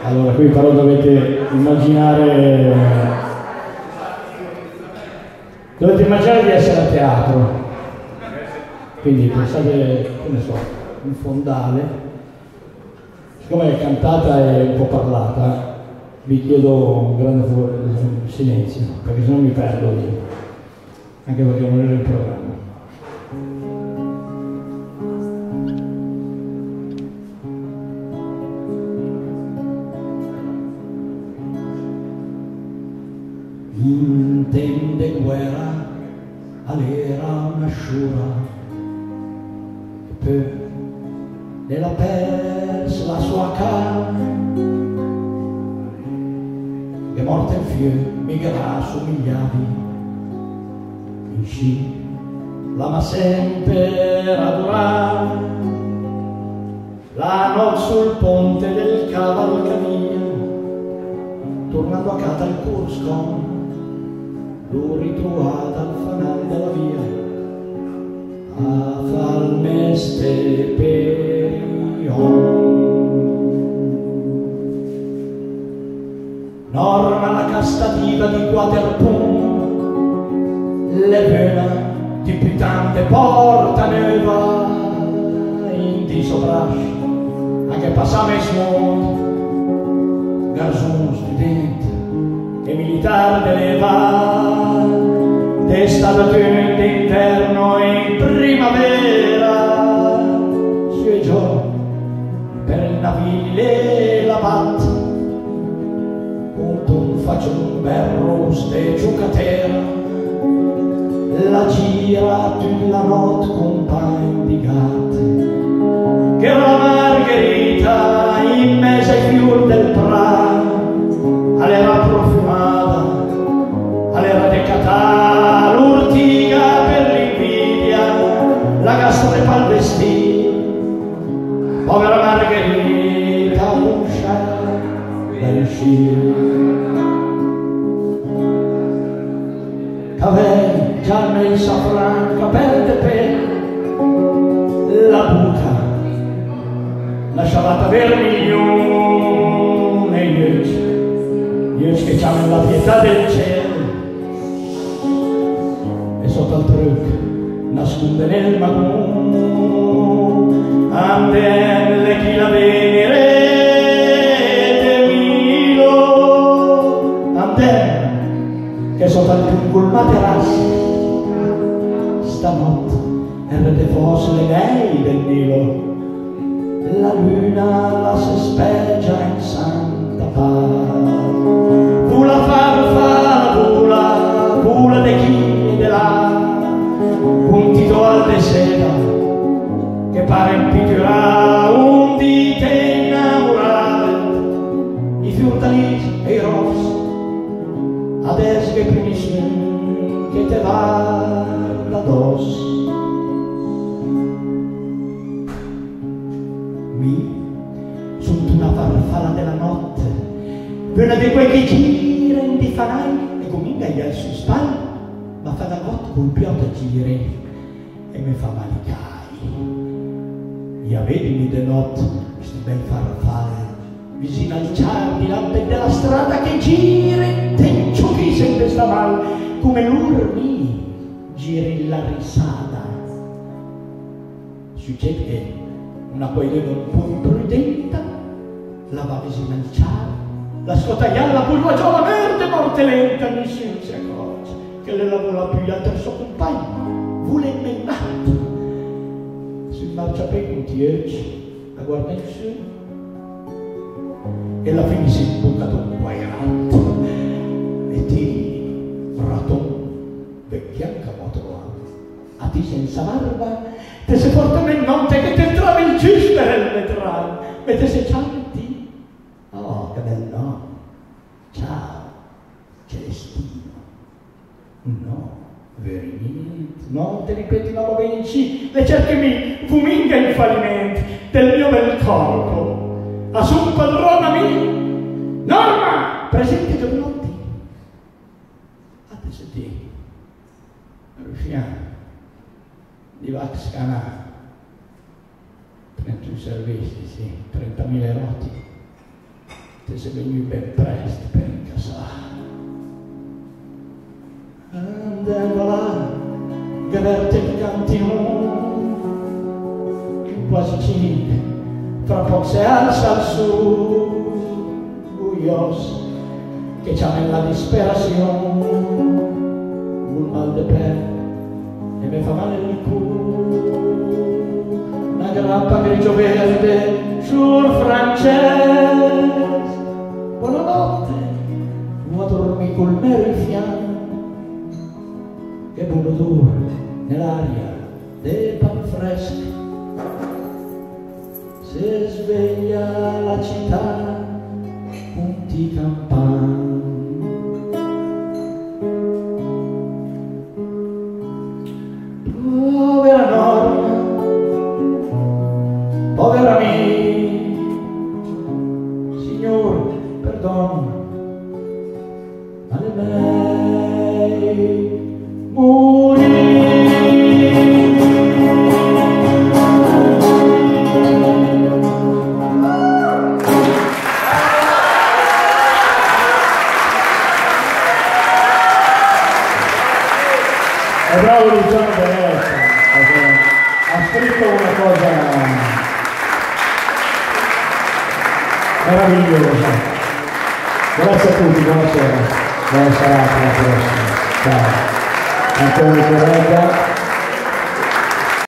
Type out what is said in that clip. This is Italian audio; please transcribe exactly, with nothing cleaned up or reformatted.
Allora, qui però dovete immaginare, dovete immaginare di essere a teatro, quindi pensate, che ne so, un fondale, siccome è cantata e un po' parlata, vi chiedo un grande favore di silenzio, perché sennò mi perdo lì, anche perché non era il programma. Intende guerra all'era una sciura e poi nella persa la sua cara che morte in fieu migrerà su migliaia in sci l'ama sempre radurà la notte sul ponte del cavalcavia tornando a casa al Cusco l'ho ritrovata al fanale della via a far meste perion. Norma la castativa di Quaterpun, le vena di pitante porta neva in di sobrash, anche passame smont, garzon studente e militare dell'Eva. D'estate d'inverno e in primavera sui giorni per il navile la bat con un faccio un bel roste giocatera la gira tutta la notte compagni di gatti che la margherita in mezzo ai fiori del prato all'era profumata all'era decatata la gastone pal vestì povera Margherita uscia dal sci cavè già nel safran capel de pelle la buca lasciava vermiglione io che c'hanno la pietà del cielo e sotto al trucco nasconde nel magone andelle chi la venerete milo andelle che sotto al piccolo materasso stanotte errete fosse le lei del Nilo la luna la si speggia in santa pace vula farfalla vula vula de chi de là un titolo al de seda che pare impiccherà un dite innamorate i fiordalisi e i rossi adesso che primissimi che te va da dos mi sono una farfalla della notte una di quei che girano di fanai e comincia gli al suo spalle ma fa da notte col piotto giri e mi fa malicai. Io vedimi de notte questi bei farfalle vicino al ciardi lampe della strada che gira tencio chi sempre sta mal come l'urmi giri la risata. Succede che una coida un po' imprudente la va vicino al ciardi la scotagliava la pulvagiola verde morte lenta nessuno si accorge che le lavora più al terzo compagno vuole immennato sul marciapiede tieci la guarda in su e alla fine si è bucato un guairato e ti raton vecchianca motrovato a ti senza barba te sei fortemente notte che te trovi il giusto nel metrale e te sei cianti oh che bel nome ciao Celestino no veramente non ti ripeti una roba in C le cerchimi fuminga in fallimento del mio bel corpo a su padronami Norma presenti giornotti adesso ti riusciamo di Vax Canale trentuno servizi sì trentamila eroti te sei venuto ben presto per casare. Andando là, gaverte il cantino, quasi cinque, fra poco si alza su, buios, che c'ha nella disperazione, un mal de pe, e mi fa male il culo, una grappa grigio verde sul francese. Buonanotte, uno dormi col mero in fianco, che buon odore nell'aria dei pan freschi. Se sveglia la città, punti campani. Povera Norma, povera mia, signore, perdono, ma le mei morì. È bravo Luciano Beretta, ha scritto una cosa meravigliosa. Grazie a tutti, buonasera, buona serata, alla prossima. Ciao. Antonio Beretta.